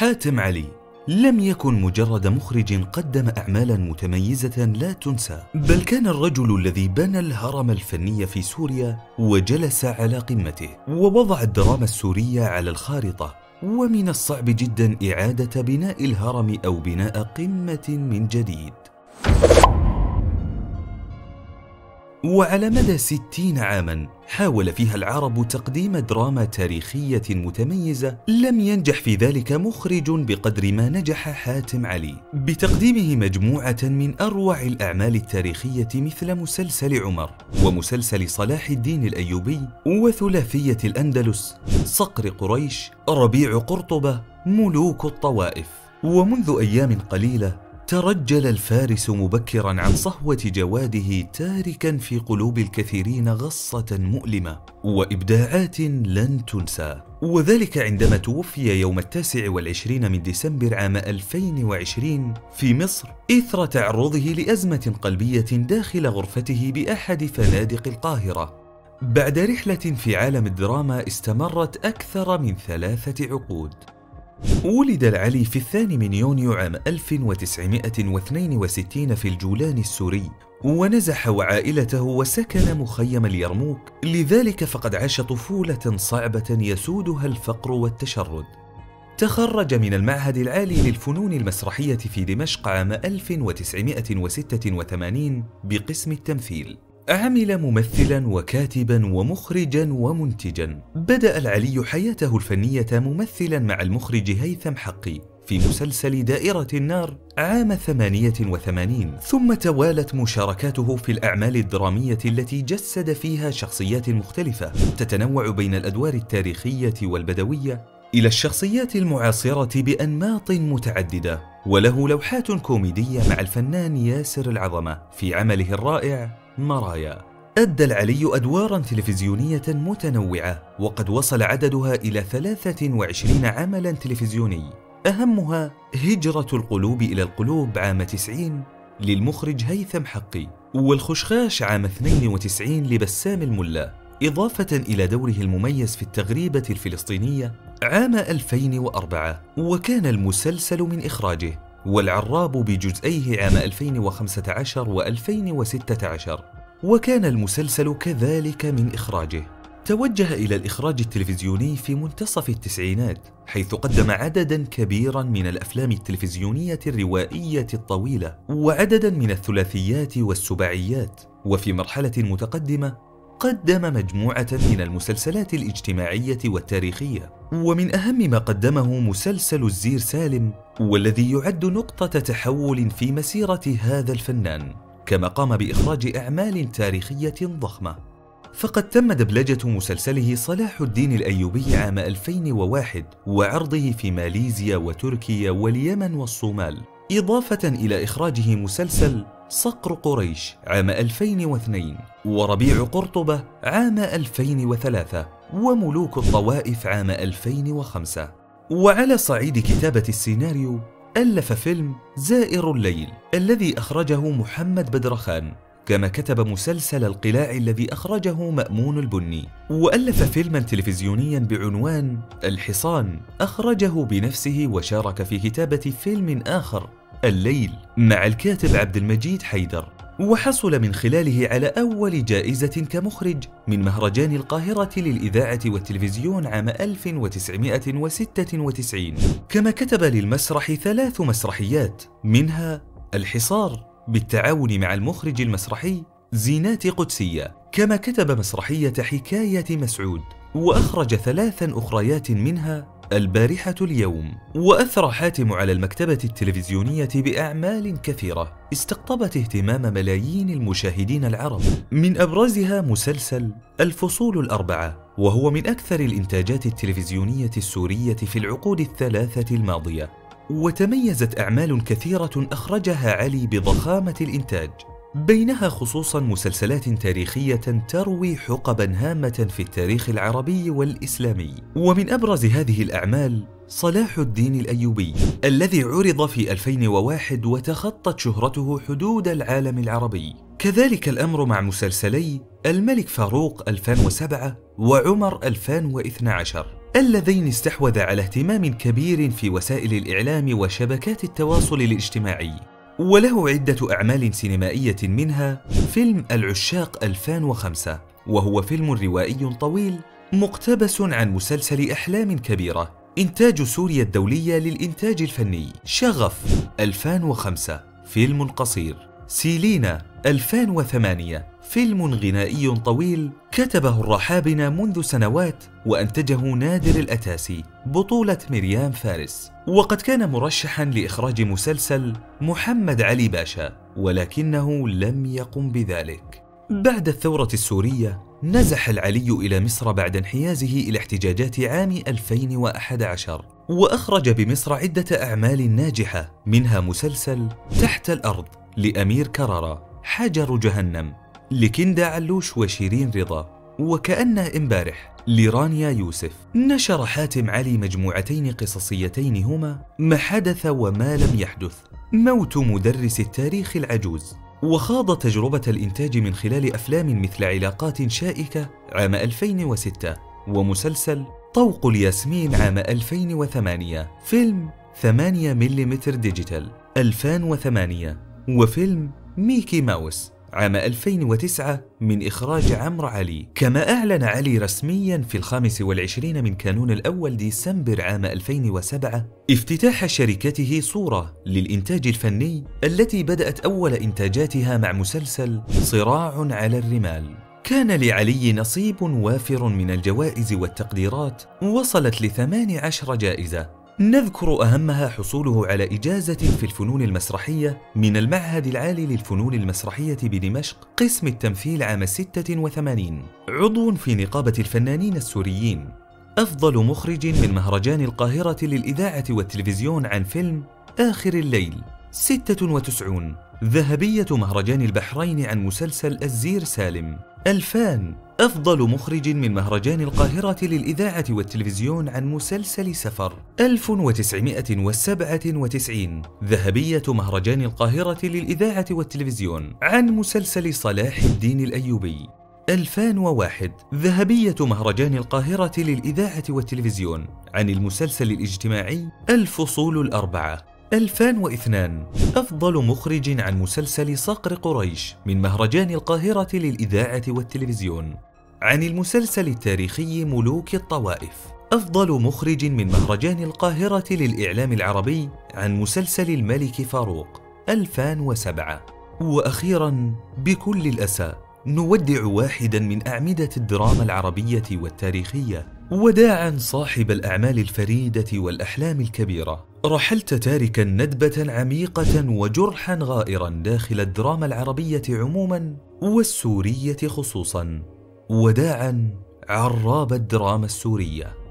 حاتم علي لم يكن مجرد مخرج قدم أعمالا متميزة لا تنسى، بل كان الرجل الذي بنى الهرم الفني في سوريا وجلس على قمته ووضع الدراما السورية على الخارطة. ومن الصعب جدا إعادة بناء الهرم أو بناء قمة من جديد. وعلى مدى 60 عاما حاول فيها العرب تقديم دراما تاريخية متميزة، لم ينجح في ذلك مخرج بقدر ما نجح حاتم علي بتقديمه مجموعة من أروع الأعمال التاريخية مثل مسلسل عمر ومسلسل صلاح الدين الأيوبي وثلاثية الأندلس، صقر قريش، ربيع قرطبة، ملوك الطوائف. ومنذ أيام قليلة ترجل الفارس مبكرا عن صهوة جواده، تاركا في قلوب الكثيرين غصة مؤلمة وإبداعات لن تنسى، وذلك عندما توفي يوم 29 من ديسمبر عام 2020 في مصر إثر تعرضه لأزمة قلبية داخل غرفته بأحد فنادق القاهرة، بعد رحلة في عالم الدراما استمرت أكثر من 3 عقود. ولد العلي في 2 يونيو عام 1962 في الجولان السوري، ونزح وعائلته وسكن مخيم اليرموك، لذلك فقد عاش طفولة صعبة يسودها الفقر والتشرد. تخرج من المعهد العالي للفنون المسرحية في دمشق عام 1986 بقسم التمثيل. عمل ممثلا وكاتبا ومخرجا ومنتجا. بدأ العلي حياته الفنية ممثلا مع المخرج هيثم حقي في مسلسل دائرة النار عام 88، ثم توالت مشاركاته في الأعمال الدرامية التي جسد فيها شخصيات مختلفة تتنوع بين الأدوار التاريخية والبدوية إلى الشخصيات المعاصرة بأنماط متعددة، وله لوحات كوميدية مع الفنان ياسر العظمة في عمله الرائع مرايا. أدى العلي أدوارا تلفزيونية متنوعة، وقد وصل عددها إلى 23 عملا تلفزيوني، أهمها هجرة القلوب إلى القلوب عام 90 للمخرج هيثم حقي، والخشخاش عام 92 لبسام الملا، إضافة إلى دوره المميز في التغريبة الفلسطينية عام 2004، وكان المسلسل من إخراجه، والعراب بجزئيه عام 2015 و2016، وكان المسلسل كذلك من إخراجه. توجه إلى الإخراج التلفزيوني في منتصف التسعينات، حيث قدم عددا كبيرا من الأفلام التلفزيونية الروائية الطويلة وعددا من الثلاثيات والسباعيات، وفي مرحلة متقدمة قدم مجموعة من المسلسلات الاجتماعية والتاريخية، ومن أهم ما قدمه مسلسل الزير سالم، والذي يعد نقطة تحول في مسيرة هذا الفنان، كما قام بإخراج أعمال تاريخية ضخمة. فقد تم دبلجة مسلسله صلاح الدين الأيوبي عام 2001 وعرضه في ماليزيا وتركيا واليمن والصومال، إضافة إلى إخراجه مسلسل صقر قريش عام 2002 وربيع قرطبة عام 2003 وملوك الطوائف عام 2005. وعلى صعيد كتابة السيناريو ألف فيلم زائر الليل الذي أخرجه محمد بدرخان، كما كتب مسلسل القلاع الذي أخرجه مأمون البني، وألف فيلما تلفزيونيا بعنوان الحصان أخرجه بنفسه، وشارك في كتابة فيلم آخر الليل مع الكاتب عبد المجيد حيدر، وحصل من خلاله على أول جائزة كمخرج من مهرجان القاهرة للإذاعة والتلفزيون عام 1996. كما كتب للمسرح 3 مسرحيات، منها الحصار بالتعاون مع المخرج المسرحي زينات قدسية، كما كتب مسرحية حكاية مسعود، وأخرج 3 أخريات منها البارحة اليوم. وأثر حاتم على المكتبة التلفزيونية بأعمال كثيرة استقطبت اهتمام ملايين المشاهدين العرب، من أبرزها مسلسل الفصول ال4، وهو من أكثر الإنتاجات التلفزيونية السورية في العقود ال3 الماضية. وتميزت أعمال كثيرة أخرجها علي بضخامة الإنتاج، بينها خصوصا مسلسلات تاريخية تروي حقبا هامة في التاريخ العربي والإسلامي. ومن أبرز هذه الأعمال صلاح الدين الأيوبي الذي عرض في 2001 وتخطت شهرته حدود العالم العربي. كذلك الأمر مع مسلسلي الملك فاروق 2007 وعمر 2012، اللذين استحوذ على اهتمام كبير في وسائل الإعلام وشبكات التواصل الاجتماعي. وله عدة أعمال سينمائية، منها فيلم العشاق 2005، وهو فيلم روائي طويل مقتبس عن مسلسل أحلام كبيرة، إنتاج سوريا الدولية للإنتاج الفني. شغف 2005 فيلم قصير. سيلينا 2008 فيلم غنائي طويل كتبه الرحابنة منذ سنوات وأنتجه نادر الأتاسي، بطولة مريم فارس، وقد كان مرشحا لإخراج مسلسل محمد علي باشا ولكنه لم يقم بذلك. بعد الثورة السورية نزح العلي إلى مصر بعد انحيازه إلى احتجاجات عام 2011، وأخرج بمصر عدة أعمال ناجحة، منها مسلسل تحت الأرض لأمير كرارة، حجر جهنم لكندا علوش وشيرين رضا، وكأنه امبارح لرانيا يوسف. نشر حاتم علي مجموعتين قصصيتين هما ما حدث وما لم يحدث، موت مدرس التاريخ العجوز، وخاض تجربة الإنتاج من خلال أفلام مثل علاقات شائكة عام 2006، ومسلسل طوق الياسمين عام 2008، فيلم 8 ملم ديجيتال 2008، وفيلم ميكي ماوس عام 2009 من إخراج عمرو علي. كما أعلن علي رسميا في 25 من كانون الأول ديسمبر عام 2007 افتتاح شركته صورة للإنتاج الفني، التي بدأت أول إنتاجاتها مع مسلسل صراع على الرمال. كان لعلي نصيب وافر من الجوائز والتقديرات، وصلت ل18 جائزة، نذكر أهمها حصوله على إجازة في الفنون المسرحية من المعهد العالي للفنون المسرحية بدمشق قسم التمثيل عام 86، عضو في نقابة الفنانين السوريين، أفضل مخرج من مهرجان القاهرة للإذاعة والتلفزيون عن فيلم آخر الليل 96، ذهبية مهرجان البحرين عن مسلسل الزير سالم 2000، أفضل مخرج من مهرجان القاهرة للإذاعة والتلفزيون عن مسلسل سفر 1997، ذهبية مهرجان القاهرة للإذاعة والتلفزيون عن مسلسل صلاح الدين الأيوبي 2001، ذهبية مهرجان القاهرة للإذاعة والتلفزيون عن المسلسل الاجتماعي الفصول الأربعة 2002، أفضل مخرج عن مسلسل صقر قريش من مهرجان القاهرة للإذاعة والتلفزيون عن المسلسل التاريخي ملوك الطوائف، أفضل مخرج من مهرجان القاهرة للإعلام العربي عن مسلسل الملك فاروق 2007. وأخيرا بكل الأسى نودع واحدا من أعمدة الدراما العربية والتاريخية، وداعا صاحب الأعمال الفريدة والأحلام الكبيرة. رحلت تاركا ندبة عميقة وجرحا غائرا داخل الدراما العربية عموما والسورية خصوصا. وداعا عراب الدراما السورية.